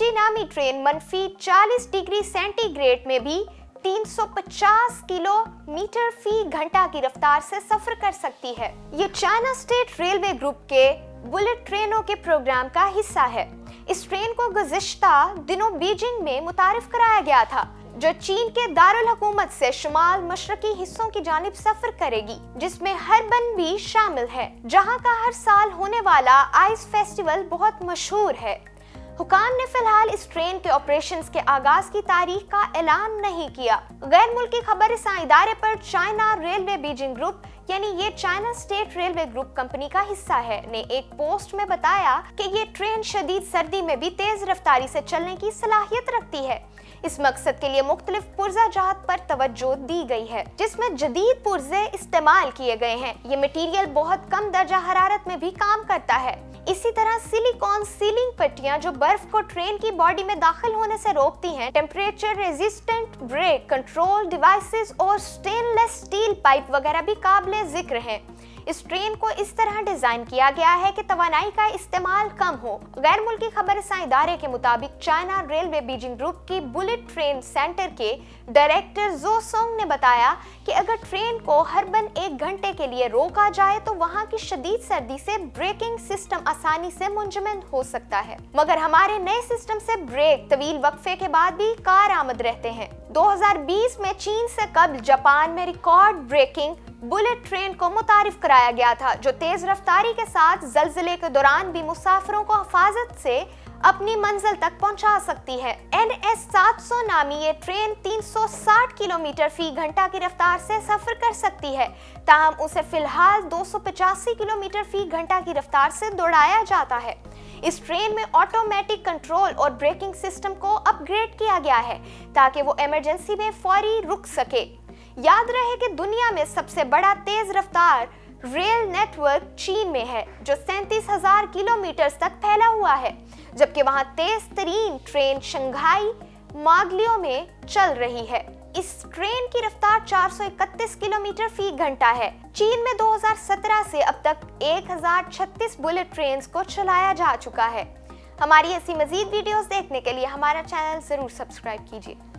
MG नामी train -40 degree centigrade में भी 350 किलोमीटर फी घंटा की रफ्तार से सफर कर सकती है। ये चाइना स्टेट रेलवे ग्रुप के बुलेट ट्रेनों के प्रोग्राम का हिस्सा है। इस ट्रेन को गुज़िश्ता दिनों बीजिंग में मुतारिफ कराया गया था, जो चीन के दारुल हुकूमत से शुमाल मशरकी हिस्सों की जानिब सफर करेगी, जिसमें हरबन भी शामिल है, जहां का हर साल होने वाला आइस फेस्टिवल बहुत मशहूर है। हुकाम ने फिलहाल इस ट्रेन के ऑपरेशंस के आगाज की तारीख का ऐलान नहीं किया। गैर मुल्की खबरसां इदारे पर चाइना रेलवे बीजिंग ग्रुप, यानी ये China state railway group company का हिस्सा है, ने एक पोस्ट में बताया कि ये ट्रेन शदीद सर्दी में भी तेज रफ्तारी से चलने की सलाहियत रखती है। इस मकसद के लिए मुख्तलिफ पुर्जा जहात पर तवज्जो दी गई है, जिसमें जदीद पुर्जे इस्तेमाल किए गए हैं। ये मटेरियल बहुत कम दर्जा हरारत में भी काम करता है। इसी तरह सिलिकॉन सीलिंग पट्टियां जो बर्फ को ट्रेन की बॉडी में दाखिल होने से रोकती हैं, temperature resistant brake control devices और स्टेनलेस स्टील पाइप वगैरह भी काबिले जिक्र हैं। इस ट्रेन को इस तरह डिजाइन किया गया है कि तवानाई का इस्तेमाल कम हो। गैर मुल्की खबरसां इदारे के मुताबिक चाइना रेलवे बीजिंग ग्रुप की बुलेट ट्रेन सेंटर के डायरेक्टर जो सोंग ने बताया कि अगर ट्रेन को हरबन 1 घंटे के लिए रोका जाए तो वहां की शदीद सर्दी से ब्रेकिंग सिस्टम आसानी से मुंजमद हो सकता है, मगर हमारे नए सिस्टम से ब्रेक तवील वक्फे के बाद भी कारआमद रहते हैं। 2020 में चीन से कबल जापान में रिकॉर्ड ब्रेकिंग बुलेट ट्रेन को मुतारिफ कराया गया था, जो तेज रफ्तारी के साथ जल्जले के दौरान भी मुसाफिरों को हिफाजत से अपनी मंजिल तक पहुंचा सकती है। NS 700 नामी ये ट्रेन 360 किलोमीटर फी घंटा की रफ्तार से सफर कर सकती है, ताहम उसे फिलहाल 285 किलोमीटर फी घंटा की रफ्तार से दौड़ाया जाता है। इस ट्रेन में ऑटोमेटिक कंट्रोल और ब्रेकिंग सिस्टम को अपग्रेड किया गया है ताकि वो इमरजेंसी में फौरी रुक सके। याद रहे कि दुनिया में सबसे बड़ा तेज रफ्तार रेल नेटवर्क चीन में है, जो 37,000 किलोमीटर तक फैला हुआ है, जबकि वहां तेज तरीन ट्रेन शंघाई मागलियो में चल रही है। इस ट्रेन की रफ्तार 431 किलोमीटर फी घंटा है। चीन में 2017 से अब तक 1036 बुलेट ट्रेन को चलाया जा चुका है। हमारी ऐसी मजीद वीडियोस देखने के लिए हमारा चैनल जरूर सब्सक्राइब कीजिए।